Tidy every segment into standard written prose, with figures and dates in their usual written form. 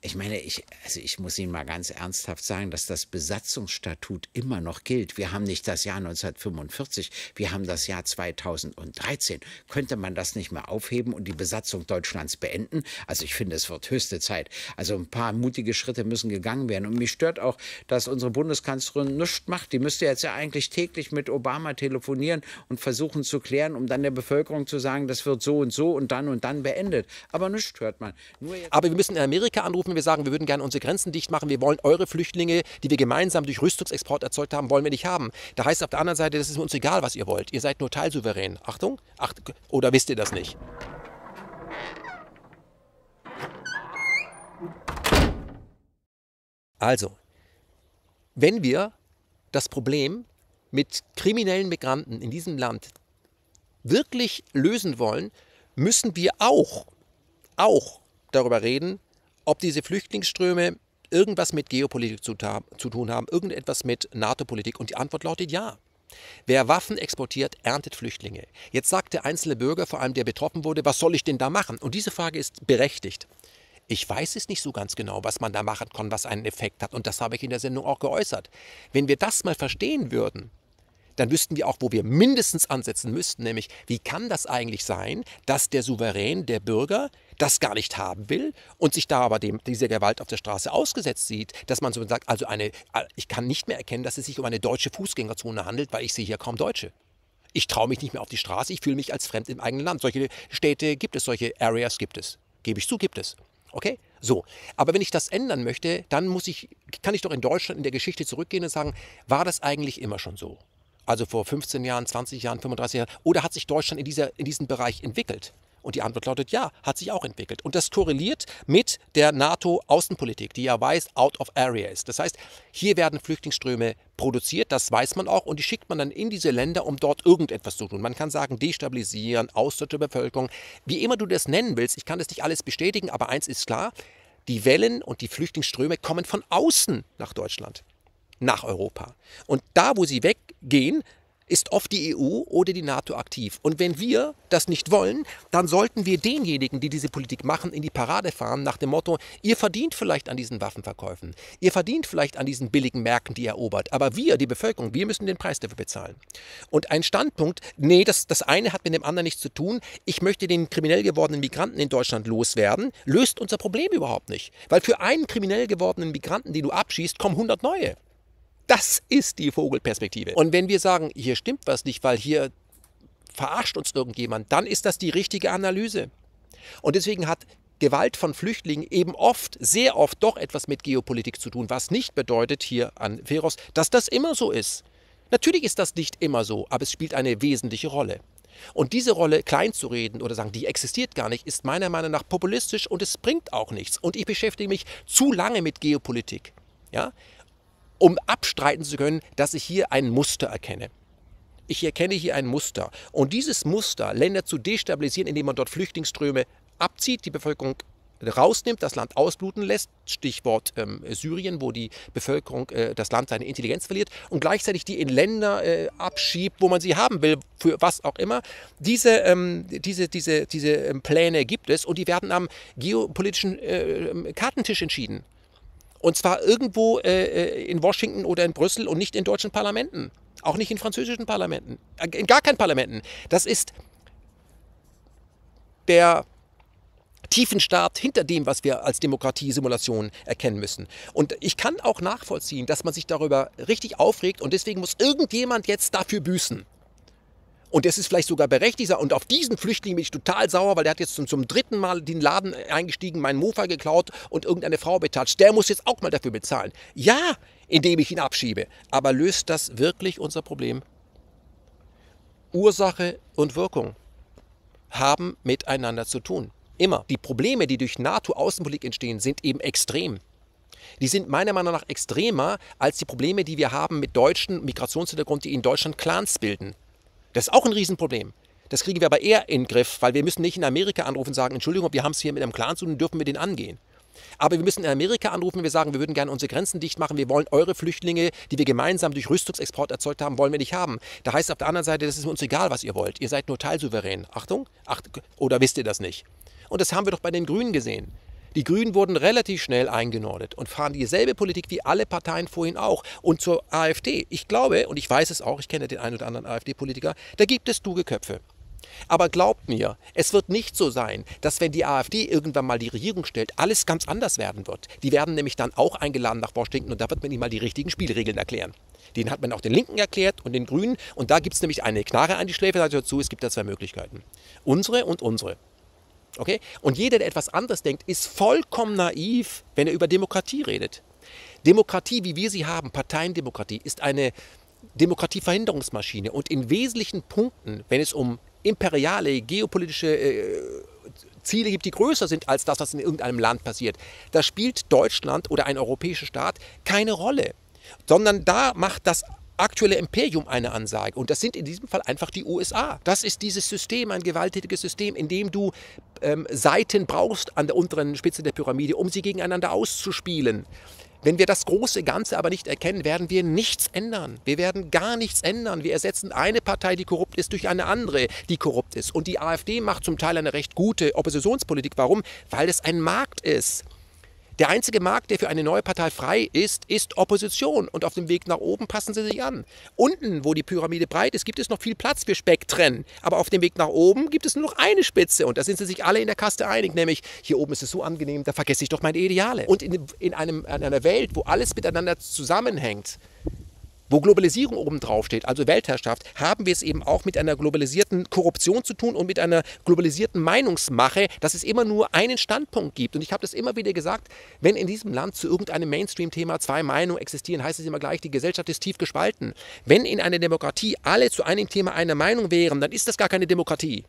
Ich meine, also ich muss Ihnen mal ganz ernsthaft sagen, dass das Besatzungsstatut immer noch gilt. Wir haben nicht das Jahr 1945, wir haben das Jahr 2013. Könnte man das nicht mehr aufheben und die Besatzung Deutschlands beenden? Also ich finde, es wird höchste Zeit. Also ein paar mutige Schritte müssen gegangen werden. Und mich stört auch, dass unsere Bundeskanzlerin nichts macht. Die müsste jetzt ja eigentlich täglich mit Obama telefonieren und versuchen zu klären, um dann der Bevölkerung zu sagen, das wird so und dann beendet. Aber nichts hört man. Aber wir müssen in Amerika anrufen, wir sagen, wir würden gerne unsere Grenzen dicht machen, wir wollen eure Flüchtlinge, die wir gemeinsam durch Rüstungsexport erzeugt haben, wollen wir nicht haben. Da heißt es auf der anderen Seite, das ist uns egal, was ihr wollt. Ihr seid nur teilsouverän. Achtung, oder wisst ihr das nicht? Also, wenn wir das Problem mit kriminellen Migranten in diesem Land wirklich lösen wollen, müssen wir auch darüber reden, ob diese Flüchtlingsströme irgendwas mit Geopolitik zu tun haben, irgendetwas mit NATO-Politik. Und die Antwort lautet ja. Wer Waffen exportiert, erntet Flüchtlinge. Jetzt sagt der einzelne Bürger, vor allem der betroffen wurde, was soll ich denn da machen? Und diese Frage ist berechtigt. Ich weiß es nicht so ganz genau, was man da machen kann, was einen Effekt hat. Und das habe ich in der Sendung auch geäußert. Wenn wir das mal verstehen würden, dann wüssten wir auch, wo wir mindestens ansetzen müssten, nämlich wie kann das eigentlich sein, dass der Souverän, der Bürger, das gar nicht haben will und sich da aber dieser Gewalt auf der Straße ausgesetzt sieht, dass man so sagt, also ich kann nicht mehr erkennen, dass es sich um eine deutsche Fußgängerzone handelt, weil ich sehe hier kaum Deutsche. Ich traue mich nicht mehr auf die Straße, ich fühle mich als fremd im eigenen Land. Solche Städte gibt es, solche Areas gibt es. Gebe ich zu, gibt es. Okay? So. Aber wenn ich das ändern möchte, dann kann ich doch in Deutschland in der Geschichte zurückgehen und sagen, war das eigentlich immer schon so? Also vor 15 Jahren, 20 Jahren, 35 Jahren? Oder hat sich Deutschland in diesem Bereich entwickelt? Und die Antwort lautet ja, hat sich auch entwickelt. Und das korreliert mit der NATO-Außenpolitik, die ja weiß, out of area ist. Das heißt, hier werden Flüchtlingsströme produziert, das weiß man auch, und die schickt man dann in diese Länder, um dort irgendetwas zu tun. Man kann sagen, destabilisieren, Austausch der Bevölkerung, wie immer du das nennen willst. Ich kann das nicht alles bestätigen, aber eins ist klar, die Wellen und die Flüchtlingsströme kommen von außen nach Deutschland, nach Europa. Und da, wo sie weggehen, ist oft die EU oder die NATO aktiv. Und wenn wir das nicht wollen, dann sollten wir denjenigen, die diese Politik machen, in die Parade fahren nach dem Motto, ihr verdient vielleicht an diesen Waffenverkäufen, ihr verdient vielleicht an diesen billigen Märkten, die ihr erobert, aber wir, die Bevölkerung, wir müssen den Preis dafür bezahlen. Und ein Standpunkt, nee, das eine hat mit dem anderen nichts zu tun, ich möchte den kriminell gewordenen Migranten in Deutschland loswerden, löst unser Problem überhaupt nicht. Weil für einen kriminell gewordenen Migranten, den du abschießt, kommen 100 neue. Das ist die Vogelperspektive. Und wenn wir sagen, hier stimmt was nicht, weil hier verarscht uns irgendjemand, dann ist das die richtige Analyse. Und deswegen hat Gewalt von Flüchtlingen eben sehr oft doch etwas mit Geopolitik zu tun, was nicht bedeutet hier an Feros, dass das immer so ist. Natürlich ist das nicht immer so, aber es spielt eine wesentliche Rolle. Und diese Rolle klein zu reden oder sagen, die existiert gar nicht, ist meiner Meinung nach populistisch und es bringt auch nichts. Und ich beschäftige mich zu lange mit Geopolitik, ja, um abstreiten zu können, dass ich hier ein Muster erkenne. Ich erkenne hier ein Muster. Und dieses Muster, Länder zu destabilisieren, indem man dort Flüchtlingsströme abzieht, die Bevölkerung rausnimmt, das Land ausbluten lässt, Stichwort Syrien, wo die Bevölkerung, das Land seine Intelligenz verliert und gleichzeitig die in Länder abschiebt, wo man sie haben will, für was auch immer. Diese Pläne gibt es und die werden am geopolitischen Kartentisch entschieden. Und zwar irgendwo in Washington oder in Brüssel und nicht in deutschen Parlamenten. Auch nicht in französischen Parlamenten. In gar keinen Parlamenten. Das ist der Tiefenstaat hinter dem, was wir als Demokratiesimulation erkennen müssen. Und ich kann auch nachvollziehen, dass man sich darüber richtig aufregt und deswegen muss irgendjemand jetzt dafür büßen. Und das ist vielleicht sogar berechtigt. Und auf diesen Flüchtling bin ich total sauer, weil der hat jetzt zum dritten Mal den Laden eingestiegen, meinen Mofa geklaut und irgendeine Frau betatscht. Der muss jetzt auch mal dafür bezahlen. Ja, indem ich ihn abschiebe. Aber löst das wirklich unser Problem? Ursache und Wirkung haben miteinander zu tun. Immer. Die Probleme, die durch NATO-Außenpolitik entstehen, sind eben extrem. Die sind meiner Meinung nach extremer als die Probleme, die wir haben mit deutschen Migrationshintergrund, die in Deutschland Clans bilden. Das ist auch ein Riesenproblem. Das kriegen wir aber eher in den Griff, weil wir müssen nicht in Amerika anrufen und sagen, Entschuldigung, wir haben es hier mit einem Clan zu tun, dürfen wir den angehen. Aber wir müssen in Amerika anrufen, wir sagen, wir würden gerne unsere Grenzen dicht machen, wir wollen eure Flüchtlinge, die wir gemeinsam durch Rüstungsexport erzeugt haben, wollen wir nicht haben. Da heißt es auf der anderen Seite, das ist uns egal, was ihr wollt. Ihr seid nur teilsouverän. Achtung, oder wisst ihr das nicht? Und das haben wir doch bei den Grünen gesehen. Die Grünen wurden relativ schnell eingenordet und fahren dieselbe Politik wie alle Parteien vorhin auch. Und zur AfD, ich glaube, und ich weiß es auch, ich kenne den einen oder anderen AfD-Politiker, da gibt es kluge Köpfe. Aber glaubt mir, es wird nicht so sein, dass wenn die AfD irgendwann mal die Regierung stellt, alles ganz anders werden wird. Die werden nämlich dann auch eingeladen nach Washington und da wird man ihnen mal die richtigen Spielregeln erklären. Den hat man auch den Linken erklärt und den Grünen und da gibt es nämlich eine Knarre an die Schläfe dazu, es gibt da zwei Möglichkeiten. Unsere und unsere. Okay? Und jeder, der etwas anderes denkt, ist vollkommen naiv, wenn er über Demokratie redet. Demokratie, wie wir sie haben, Parteiendemokratie, ist eine Demokratieverhinderungsmaschine und in wesentlichen Punkten, wenn es um imperiale, geopolitische Ziele gibt, die größer sind als das, was in irgendeinem Land passiert, da spielt Deutschland oder ein europäischer Staat keine Rolle, sondern da macht das aktuelle Imperium eine Ansage. Und das sind in diesem Fall einfach die USA. Das ist dieses System, ein gewalttätiges System, in dem du Seiten brauchst an der unteren Spitze der Pyramide, um sie gegeneinander auszuspielen. Wenn wir das große Ganze aber nicht erkennen, werden wir nichts ändern. Wir werden gar nichts ändern. Wir ersetzen eine Partei, die korrupt ist, durch eine andere, die korrupt ist. Und die AfD macht zum Teil eine recht gute Oppositionspolitik. Warum? Weil es ein Markt ist. Der einzige Markt, der für eine neue Partei frei ist, ist Opposition. Und auf dem Weg nach oben passen sie sich an. Unten, wo die Pyramide breit ist, gibt es noch viel Platz für Spektren. Aber auf dem Weg nach oben gibt es nur noch eine Spitze. Und da sind sie sich alle in der Kaste einig. Nämlich, hier oben ist es so angenehm, da vergesse ich doch meine Ideale. Und in einer Welt, wo alles miteinander zusammenhängt, wo Globalisierung oben drauf steht, also Weltherrschaft, haben wir es eben auch mit einer globalisierten Korruption zu tun und mit einer globalisierten Meinungsmache, dass es immer nur einen Standpunkt gibt. Und ich habe das immer wieder gesagt, wenn in diesem Land zu irgendeinem Mainstream-Thema zwei Meinungen existieren, heißt es immer gleich, die Gesellschaft ist tief gespalten. Wenn in einer Demokratie alle zu einem Thema einer Meinung wären, dann ist das gar keine Demokratie.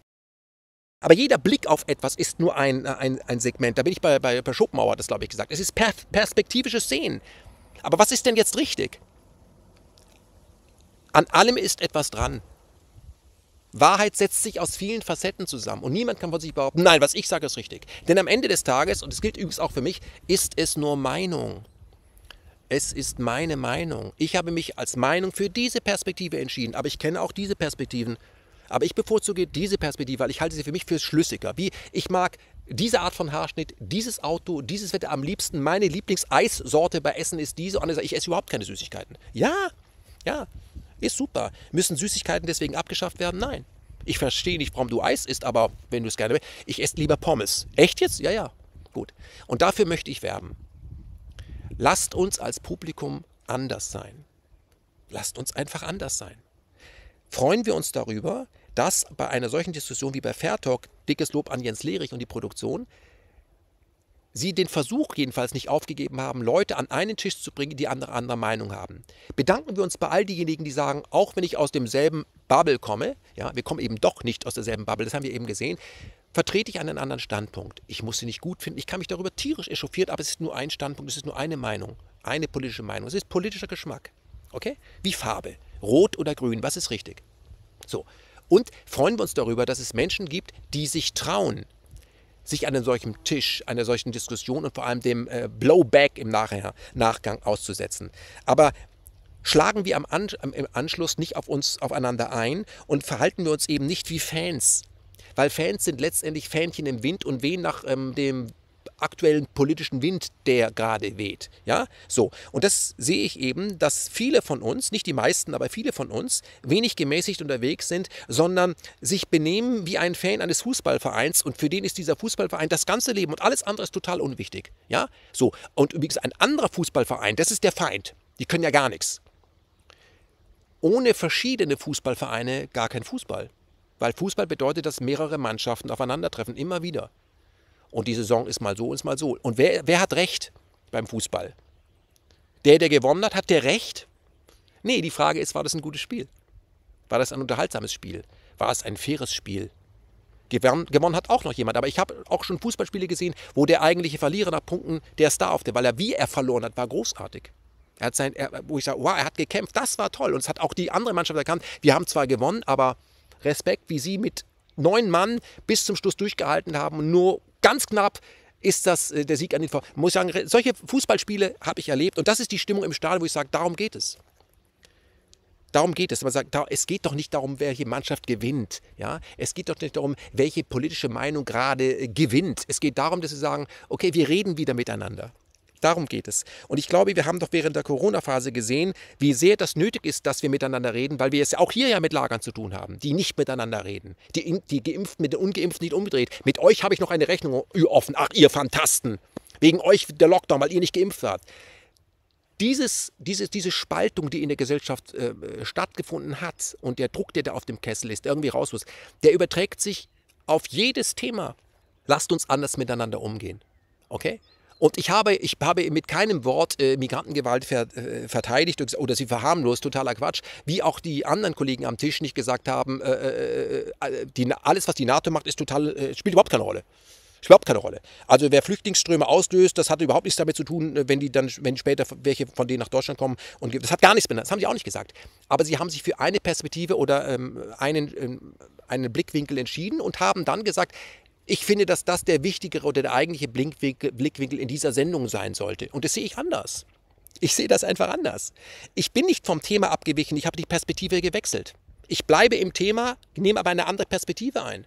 Aber jeder Blick auf etwas ist nur ein Segment. Da bin ich bei Schopenhauer, das glaube ich gesagt. Es ist perspektivisches Sehen. Aber was ist denn jetzt richtig? An allem ist etwas dran. Wahrheit setzt sich aus vielen Facetten zusammen und niemand kann von sich behaupten, nein, was ich sage, ist richtig. Denn am Ende des Tages, und das gilt übrigens auch für mich, ist es nur Meinung. Es ist meine Meinung. Ich habe mich als Meinung für diese Perspektive entschieden, aber ich kenne auch diese Perspektiven. Aber ich bevorzuge diese Perspektive, weil ich halte sie für mich für schlüssiger. Wie ich mag diese Art von Haarschnitt, dieses Auto, dieses Wetter am liebsten. Meine Lieblingseissorte bei Essen ist diese. Und andere sagen, ich esse überhaupt keine Süßigkeiten. Ja, ist super. Müssen Süßigkeiten deswegen abgeschafft werden? Nein. Ich verstehe nicht, warum du Eis isst, aber wenn du es gerne willst, ich esse lieber Pommes. Echt jetzt? Ja. Gut. Und dafür möchte ich werben. Lasst uns als Publikum anders sein. Lasst uns einfach anders sein. Freuen wir uns darüber, dass bei einer solchen Diskussion wie bei Fairtalk, dickes Lob an Jens Lehrig und die Produktion, Sie den Versuch jedenfalls nicht aufgegeben haben, Leute an einen Tisch zu bringen, die andere Meinung haben. Bedanken wir uns bei all diejenigen, die sagen, auch wenn ich aus demselben Bubble komme, ja, wir kommen eben doch nicht aus derselben Bubble, das haben wir eben gesehen, vertrete ich einen anderen Standpunkt. Ich muss sie nicht gut finden, ich kann mich darüber tierisch echauffiert, aber es ist nur ein Standpunkt, es ist nur eine Meinung, eine politische Meinung. Es ist politischer Geschmack. Okay? Wie Farbe. Rot oder grün, was ist richtig? So. Und freuen wir uns darüber, dass es Menschen gibt, die sich trauen, sich an einem solchen Tisch, einer solchen Diskussion und vor allem dem Blowback im Nachgang auszusetzen. Aber schlagen wir im Anschluss nicht aufeinander ein und verhalten wir uns eben nicht wie Fans. Weil Fans sind letztendlich Fähnchen im Wind und wehen nach dem aktuellen politischen Wind, der gerade weht. Ja, so. Und das sehe ich eben, dass viele von uns, nicht die meisten, aber viele von uns, wenig gemäßigt unterwegs sind, sondern sich benehmen wie ein Fan eines Fußballvereins und für den ist dieser Fußballverein das ganze Leben und alles andere ist total unwichtig. Ja, so. Und übrigens ein anderer Fußballverein, das ist der Feind. Die können ja gar nichts. Ohne verschiedene Fußballvereine gar kein Fußball. Weil Fußball bedeutet, dass mehrere Mannschaften aufeinandertreffen, immer wieder. Und die Saison ist mal so und ist mal so. Und wer hat Recht beim Fußball? Der gewonnen hat, hat der Recht? Nee, die Frage ist, war das ein gutes Spiel? War das ein unterhaltsames Spiel? War es ein faires Spiel? Gewonnen hat auch noch jemand, aber ich habe auch schon Fußballspiele gesehen, wo der eigentliche Verlierer nach Punkten der Star auftritt, weil wie er verloren hat, war großartig. Wo ich sage, wow, er hat gekämpft, das war toll. Und es hat auch die andere Mannschaft erkannt, wir haben zwar gewonnen, aber Respekt, wie sie mit 9 Mann bis zum Schluss durchgehalten haben und nur ganz knapp ist das der Sieg an den Vor. Muss ich sagen, solche Fußballspiele habe ich erlebt und das ist die Stimmung im Stadion, wo ich sage, darum geht es. Darum geht es. Man sagt, es geht doch nicht darum, welche Mannschaft gewinnt. Ja? Es geht doch nicht darum, welche politische Meinung gerade gewinnt. Es geht darum, dass sie sagen, okay, wir reden wieder miteinander. Darum geht es. Und ich glaube, wir haben doch während der Corona-Phase gesehen, wie sehr das nötig ist, dass wir miteinander reden, weil wir es auch hier ja mit Lagern zu tun haben, die nicht miteinander reden. Die Geimpften mit den Ungeimpften nicht umgedreht. Mit euch habe ich noch eine Rechnung offen. Ach, ihr Phantasten. Wegen euch der Lockdown, weil ihr nicht geimpft wart. Diese Spaltung, die in der Gesellschaft stattgefunden hat und der Druck, der da auf dem Kessel ist, der irgendwie raus muss, der überträgt sich auf jedes Thema. Lasst uns anders miteinander umgehen. Okay? Und ich habe mit keinem Wort Migrantengewalt verteidigt oder sie verharmlost, totaler Quatsch, wie auch die anderen Kollegen am Tisch nicht gesagt haben, alles, was die NATO macht, spielt überhaupt keine Rolle. Spielt überhaupt keine Rolle. Also wer Flüchtlingsströme auslöst, das hat überhaupt nichts damit zu tun, wenn später welche von denen nach Deutschland kommen. Und das hat gar nichts mehr, das haben sie auch nicht gesagt. Aber sie haben sich für eine Perspektive oder einen Blickwinkel entschieden und haben dann gesagt, ich finde, dass das der wichtigere oder der eigentliche Blickwinkel in dieser Sendung sein sollte. Und das sehe ich anders. Ich sehe das einfach anders. Ich bin nicht vom Thema abgewichen, ich habe die Perspektive gewechselt. Ich bleibe im Thema, nehme aber eine andere Perspektive ein.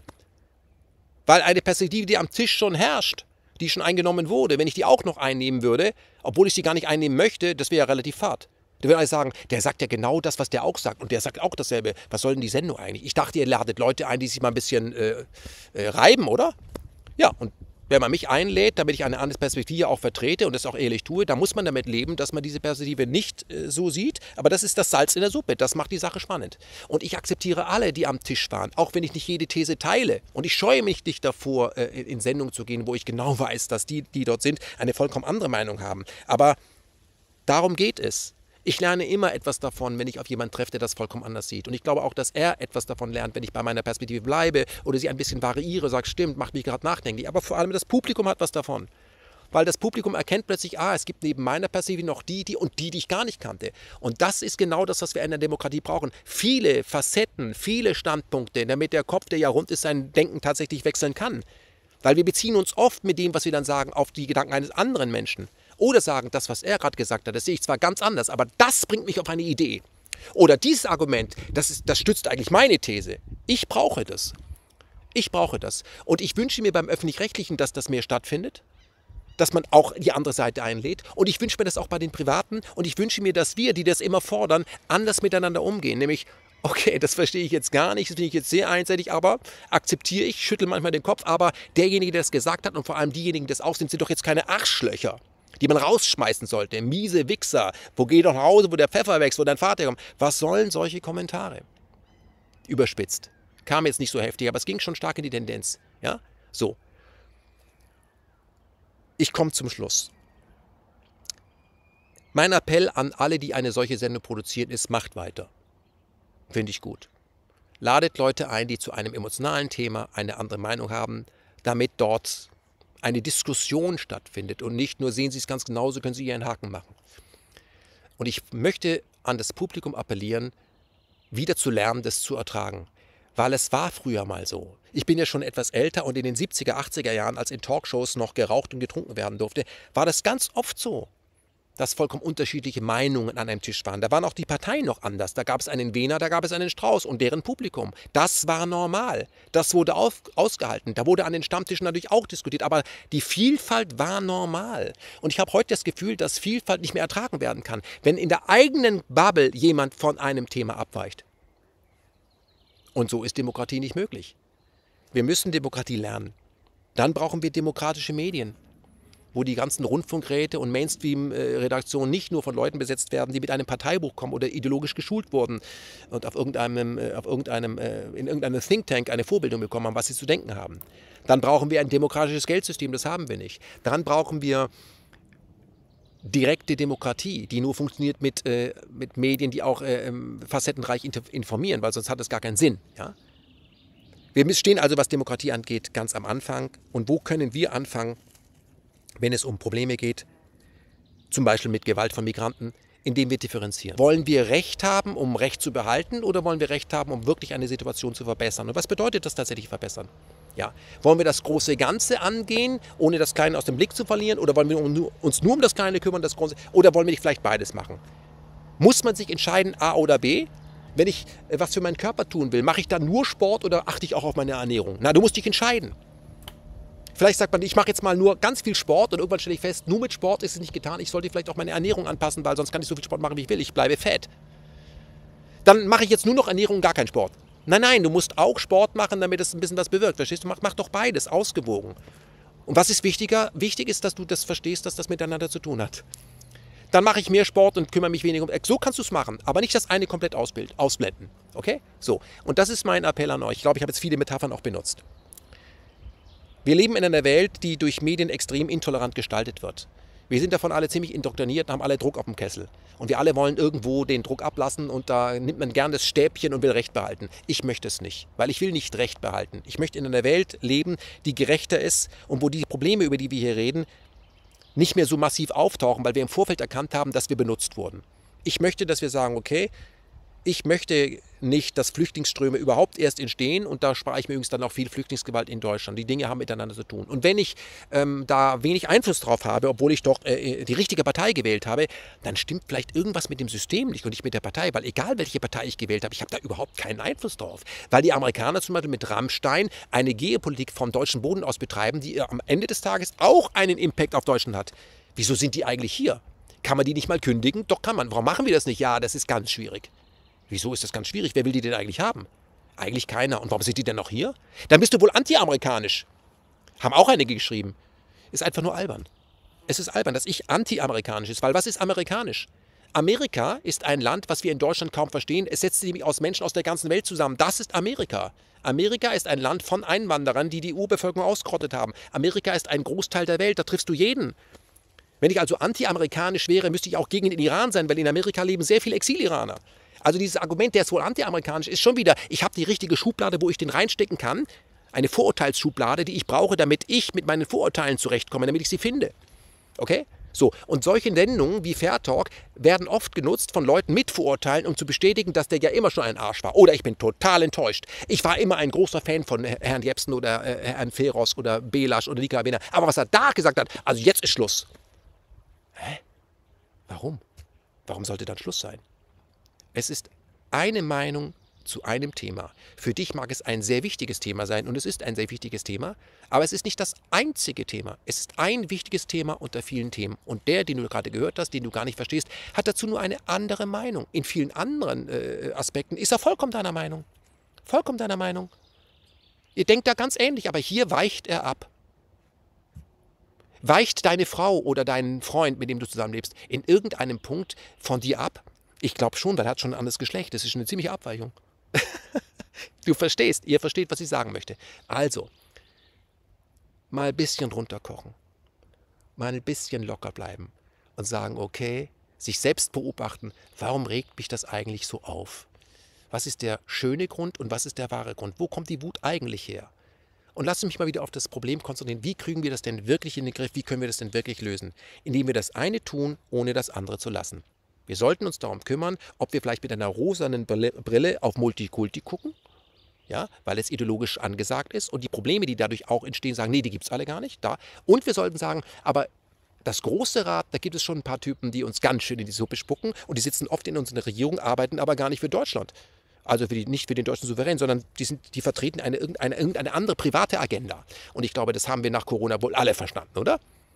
Weil eine Perspektive, die am Tisch schon herrscht, die schon eingenommen wurde, wenn ich die auch noch einnehmen würde, obwohl ich sie gar nicht einnehmen möchte, das wäre ja relativ fad. Da würde ich sagen, der sagt ja genau das, was der auch sagt. Und der sagt auch dasselbe. Was soll denn die Sendung eigentlich? Ich dachte, ihr ladet Leute ein, die sich mal ein bisschen reiben, oder? Ja, und wenn man mich einlädt, damit ich eine andere Perspektive auch vertrete und das auch ehrlich tue, dann muss man damit leben, dass man diese Perspektive nicht so sieht. Aber das ist das Salz in der Suppe. Das macht die Sache spannend. Und ich akzeptiere alle, die am Tisch waren, auch wenn ich nicht jede These teile. Und ich scheue mich nicht davor, in Sendungen zu gehen, wo ich genau weiß, dass die dort sind, eine vollkommen andere Meinung haben. Aber darum geht es. Ich lerne immer etwas davon, wenn ich auf jemanden treffe, der das vollkommen anders sieht. Und ich glaube auch, dass er etwas davon lernt, wenn ich bei meiner Perspektive bleibe oder sie ein bisschen variiere, sage, stimmt, macht mich gerade nachdenklich. Aber vor allem das Publikum hat was davon. Weil das Publikum erkennt plötzlich, es gibt neben meiner Perspektive noch die ich gar nicht kannte. Und das ist genau das, was wir in der Demokratie brauchen. Viele Facetten, viele Standpunkte, damit der Kopf, der ja rund ist, sein Denken tatsächlich wechseln kann. Weil wir beziehen uns oft mit dem, was wir dann sagen, auf die Gedanken eines anderen Menschen. Oder sagen, das, was er gerade gesagt hat, das sehe ich zwar ganz anders, aber das bringt mich auf eine Idee. Oder dieses Argument, das stützt eigentlich meine These. Ich brauche das. Ich brauche das. Und ich wünsche mir beim Öffentlich-Rechtlichen, dass das mehr stattfindet, dass man auch die andere Seite einlädt. Und ich wünsche mir das auch bei den Privaten. Und ich wünsche mir, dass wir, die das immer fordern, anders miteinander umgehen. Nämlich, okay, das verstehe ich jetzt gar nicht, das finde ich jetzt sehr einseitig, aber akzeptiere ich, schüttle manchmal den Kopf. Aber derjenige, der das gesagt hat und vor allem diejenigen, die das auch sind doch jetzt keine Arschlöcher, die man rausschmeißen sollte. Miese Wichser. Wo geh doch nach Hause, wo der Pfeffer wächst, wo dein Vater kommt. Was sollen solche Kommentare? Überspitzt. Kam jetzt nicht so heftig, aber es ging schon stark in die Tendenz. Ja? So. Ich komme zum Schluss. Mein Appell an alle, die eine solche Sendung produzieren, ist, macht weiter. Finde ich gut. Ladet Leute ein, die zu einem emotionalen Thema eine andere Meinung haben, damit dort eine Diskussion stattfindet und nicht nur sehen Sie es ganz genauso, können Sie hier einen Haken machen. Und ich möchte an das Publikum appellieren, wieder zu lernen, das zu ertragen. Weil es war früher mal so. Ich bin ja schon etwas älter und in den 70er, 80er Jahren, als in Talkshows noch geraucht und getrunken werden durfte, war das ganz oft so, dass vollkommen unterschiedliche Meinungen an einem Tisch waren. Da waren auch die Parteien noch anders. Da gab es einen Wehner, da gab es einen Strauß und deren Publikum. Das war normal. Das wurde ausgehalten. Da wurde an den Stammtischen natürlich auch diskutiert. Aber die Vielfalt war normal. Und ich habe heute das Gefühl, dass Vielfalt nicht mehr ertragen werden kann, wenn in der eigenen Bubble jemand von einem Thema abweicht. Und so ist Demokratie nicht möglich. Wir müssen Demokratie lernen. Dann brauchen wir demokratische Medien, wo die ganzen Rundfunkräte und Mainstream-Redaktionen nicht nur von Leuten besetzt werden, die mit einem Parteibuch kommen oder ideologisch geschult wurden und in irgendeinem Think Tank eine Vorbildung bekommen haben, was sie zu denken haben. Dann brauchen wir ein demokratisches Geldsystem, das haben wir nicht. Dann brauchen wir direkte Demokratie, die nur funktioniert mit Medien, die auch facettenreich informieren, weil sonst hat das gar keinen Sinn. Ja? Wir stehen also, was Demokratie angeht, ganz am Anfang. Und wo können wir anfangen, wenn es um Probleme geht, zum Beispiel mit Gewalt von Migranten, indem wir differenzieren? Wollen wir Recht haben, um Recht zu behalten, oder wollen wir Recht haben, um wirklich eine Situation zu verbessern? Und was bedeutet das tatsächlich verbessern? Ja. Wollen wir das große Ganze angehen, ohne das Kleine aus dem Blick zu verlieren, oder wollen wir uns nur um das Kleine kümmern, das Große, oder wollen wir nicht vielleicht beides machen? Muss man sich entscheiden, A oder B? Wenn ich was für meinen Körper tun will, mache ich dann nur Sport oder achte ich auch auf meine Ernährung? Na, du musst dich entscheiden. Vielleicht sagt man, ich mache jetzt mal nur ganz viel Sport und irgendwann stelle ich fest, nur mit Sport ist es nicht getan. Ich sollte vielleicht auch meine Ernährung anpassen, weil sonst kann ich so viel Sport machen, wie ich will. Ich bleibe fett. Dann mache ich jetzt nur noch Ernährung und gar keinen Sport. Nein, du musst auch Sport machen, damit es ein bisschen was bewirkt. Verstehst du? Mach doch beides, ausgewogen. Und was ist wichtiger? Wichtig ist, dass du das verstehst, dass das miteinander zu tun hat. Dann mache ich mehr Sport und kümmere mich weniger um... So kannst du es machen, aber nicht das eine komplett ausblenden. Okay? So, und das ist mein Appell an euch. Ich glaube, ich habe jetzt viele Metaphern auch benutzt. Wir leben in einer Welt, die durch Medien extrem intolerant gestaltet wird. Wir sind davon alle ziemlich indoktriniert und haben alle Druck auf dem Kessel. Und wir alle wollen irgendwo den Druck ablassen und da nimmt man gern das Stäbchen und will Recht behalten. Ich möchte es nicht, weil ich will nicht Recht behalten. Ich möchte in einer Welt leben, die gerechter ist und wo die Probleme, über die wir hier reden, nicht mehr so massiv auftauchen, weil wir im Vorfeld erkannt haben, dass wir benutzt wurden. Ich möchte, dass wir sagen, okay, ich möchte nicht, dass Flüchtlingsströme überhaupt erst entstehen und da spare ich mir übrigens dann auch viel Flüchtlingsgewalt in Deutschland. Die Dinge haben miteinander zu tun. Und wenn ich da wenig Einfluss drauf habe, obwohl ich doch die richtige Partei gewählt habe, dann stimmt vielleicht irgendwas mit dem System nicht und nicht mit der Partei, weil egal welche Partei ich gewählt habe, ich habe da überhaupt keinen Einfluss drauf. Weil die Amerikaner zum Beispiel mit Rammstein eine Geopolitik vom deutschen Boden aus betreiben, die am Ende des Tages auch einen Impact auf Deutschland hat. Wieso sind die eigentlich hier? Kann man die nicht mal kündigen? Doch kann man. Warum machen wir das nicht? Ja, das ist ganz schwierig. Wieso ist das ganz schwierig? Wer will die denn eigentlich haben? Eigentlich keiner. Und warum sind die denn noch hier? Dann bist du wohl anti-amerikanisch. Haben auch einige geschrieben. Ist einfach nur albern. Es ist albern, dass ich anti-amerikanisch ist, weil was ist amerikanisch? Amerika ist ein Land, was wir in Deutschland kaum verstehen. Es setzt sich nämlich aus Menschen aus der ganzen Welt zusammen. Das ist Amerika. Amerika ist ein Land von Einwanderern, die die Urbevölkerung ausgerottet haben. Amerika ist ein Großteil der Welt, da triffst du jeden. Wenn ich also anti-amerikanisch wäre, müsste ich auch gegen den Iran sein, weil in Amerika leben sehr viele Exil-Iraner. Also dieses Argument, der ist wohl anti-amerikanisch, ist schon wieder, ich habe die richtige Schublade, wo ich den reinstecken kann. Eine Vorurteilsschublade, die ich brauche, damit ich mit meinen Vorurteilen zurechtkomme, damit ich sie finde. Okay? So, und solche Nennungen wie Fair Talk werden oft genutzt von Leuten mit Vorurteilen, um zu bestätigen, dass der ja immer schon ein Arsch war. Oder ich bin total enttäuscht. Ich war immer ein großer Fan von Herrn Jepsen oder Herrn Feros oder Belasch oder Nicola Bena. Aber was er da gesagt hat, also jetzt ist Schluss. Hä? Warum? Warum sollte dann Schluss sein? Es ist eine Meinung zu einem Thema. Für dich mag es ein sehr wichtiges Thema sein und es ist ein sehr wichtiges Thema, aber es ist nicht das einzige Thema. Es ist ein wichtiges Thema unter vielen Themen. Und der, den du gerade gehört hast, den du gar nicht verstehst, hat dazu nur eine andere Meinung. In vielen anderen Aspekten ist er vollkommen deiner Meinung. Vollkommen deiner Meinung. Ihr denkt da ganz ähnlich, aber hier weicht er ab. Weicht deine Frau oder dein Freund, mit dem du zusammenlebst, in irgendeinem Punkt von dir ab? Ich glaube schon, weil er hat schon ein anderes Geschlecht. Das ist schon eine ziemliche Abweichung. Du verstehst, ihr versteht, was ich sagen möchte. Also, mal ein bisschen runterkochen, mal ein bisschen locker bleiben und sagen, okay, sich selbst beobachten, warum regt mich das eigentlich so auf? Was ist der schöne Grund und was ist der wahre Grund? Wo kommt die Wut eigentlich her? Und lass mich mal wieder auf das Problem konzentrieren. Wie kriegen wir das denn wirklich in den Griff? Wie können wir das denn wirklich lösen? Indem wir das eine tun, ohne das andere zu lassen. Wir sollten uns darum kümmern, ob wir vielleicht mit einer rosanen Brille auf Multikulti gucken, ja, weil es ideologisch angesagt ist und die Probleme, die dadurch auch entstehen, sagen, nee, die gibt es alle gar nicht. Da. Und wir sollten sagen, aber das große Rad, da gibt es schon ein paar Typen, die uns ganz schön in die Suppe spucken und die sitzen oft in unserer Regierung, arbeiten aber gar nicht für Deutschland. Also nicht für den deutschen Souverän, sondern die vertreten irgendeine andere private Agenda. Und ich glaube, das haben wir nach Corona wohl alle verstanden, oder?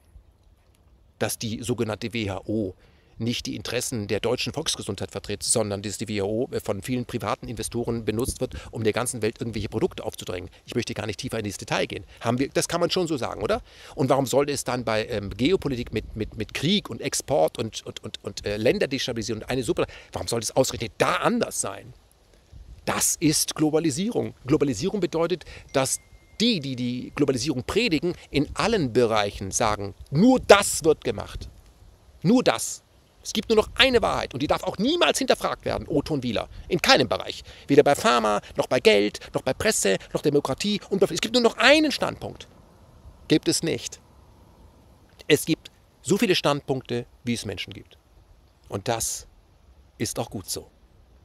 Dass die sogenannte WHO nicht die Interessen der deutschen Volksgesundheit vertritt, sondern dass die WHO von vielen privaten Investoren benutzt wird, um der ganzen Welt irgendwelche Produkte aufzudrängen. Ich möchte gar nicht tiefer in dieses Detail gehen. Das kann man schon so sagen, oder? Und warum sollte es dann bei Geopolitik mit Krieg und Export und Länderdestabilisierung eine Super, warum sollte es ausgerechnet da anders sein? Das ist Globalisierung. Globalisierung bedeutet, dass die Globalisierung predigen, in allen Bereichen sagen, nur das wird gemacht. Nur das. Es gibt nur noch eine Wahrheit und die darf auch niemals hinterfragt werden, Oton Wieler. In keinem Bereich. Weder bei Pharma, noch bei Geld, noch bei Presse, noch Demokratie. Es gibt nur noch einen Standpunkt. Gibt es nicht. Es gibt so viele Standpunkte, wie es Menschen gibt. Und das ist auch gut so.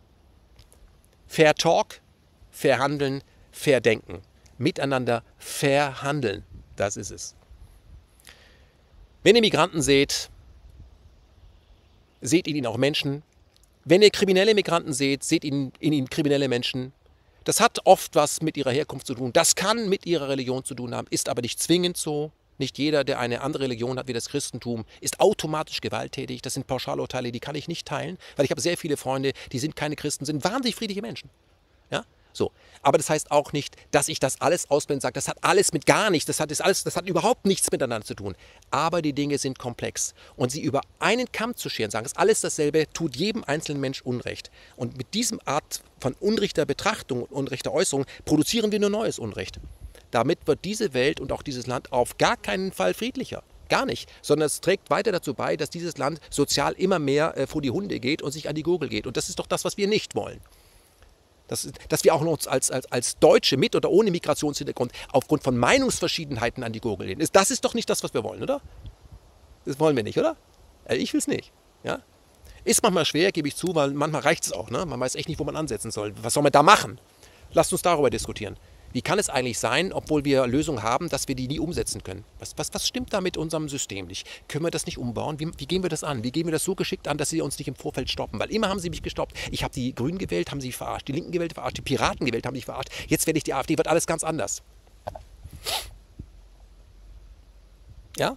Fair Talk, fair handeln, fair denken. Miteinander fair handeln. Das ist es. Wenn ihr Migranten seht in ihnen auch Menschen, Wenn ihr kriminelle Migranten seht, seht in ihnen kriminelle Menschen. Das hat oft was mit ihrer Herkunft zu tun. Das kann mit ihrer Religion zu tun haben, ist aber nicht zwingend so. Nicht jeder, der eine andere Religion hat wie das Christentum, ist automatisch gewalttätig. Das sind Pauschalurteile, die kann ich nicht teilen, weil ich habe sehr viele Freunde, die sind keine Christen, sind wahnsinnig friedliche Menschen. Ja? So. Aber das heißt auch nicht, dass ich das alles ausblende und sage, das hat alles mit gar nichts, das hat überhaupt nichts miteinander zu tun. Aber die Dinge sind komplex. Und sie über einen Kamm zu scheren, sagen, es ist alles dasselbe, tut jedem einzelnen Mensch Unrecht. Und mit diesem Art von unrechter Betrachtung und unrechter Äußerung produzieren wir nur neues Unrecht. Damit wird diese Welt und auch dieses Land auf gar keinen Fall friedlicher. Gar nicht. Sondern es trägt weiter dazu bei, dass dieses Land sozial immer mehr vor die Hunde geht und sich an die Gurgel geht. Und das ist doch das, was wir nicht wollen. Dass wir auch uns als Deutsche mit oder ohne Migrationshintergrund aufgrund von Meinungsverschiedenheiten an die Gurgel gehen. Das ist doch nicht das, was wir wollen, oder? Das wollen wir nicht, oder? Ich will es nicht. Ja? Ist manchmal schwer, gebe ich zu, weil manchmal reicht es auch. Ne? Man weiß echt nicht, wo man ansetzen soll. Was soll man da machen? Lasst uns darüber diskutieren. Wie kann es eigentlich sein, obwohl wir Lösungen haben, dass wir die nie umsetzen können? Was stimmt da mit unserem System nicht? Können wir das nicht umbauen? Wie gehen wir das an? Wie gehen wir das so geschickt an, dass sie uns nicht im Vorfeld stoppen? Weil immer haben sie mich gestoppt. Ich habe die Grünen gewählt, haben sie verarscht. Die Linken gewählt, verarscht. Die Piraten gewählt, haben sie verarscht. Jetzt wähle ich die AfD, wird alles ganz anders. Ja?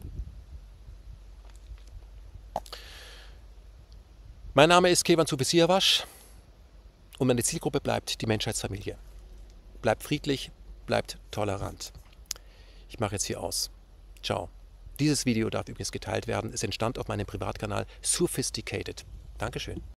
Mein Name ist Kevan Zufesiawasch und meine Zielgruppe bleibt die Menschheitsfamilie. Bleibt friedlich, bleibt tolerant. Ich mache jetzt hier aus. Ciao. Dieses Video darf übrigens geteilt werden. Es entstand auf meinem Privatkanal Sophisticated. Dankeschön.